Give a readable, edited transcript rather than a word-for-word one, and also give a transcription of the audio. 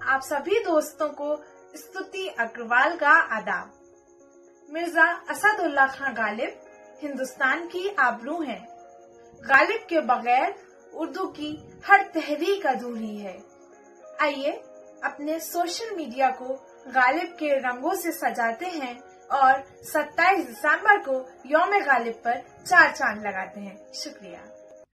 आप सभी दोस्तों को स्तुति अग्रवाल का आदाब। मिर्जा असदुल्ला खान गालिब हिंदुस्तान की आबरू हैं। गालिब के बगैर उर्दू की हर तहरीक अधूरी है। आइए अपने सोशल मीडिया को गालिब के रंगों से सजाते हैं और 27 दिसंबर को यौम गालिब पर 4 चांद लगाते हैं। शुक्रिया।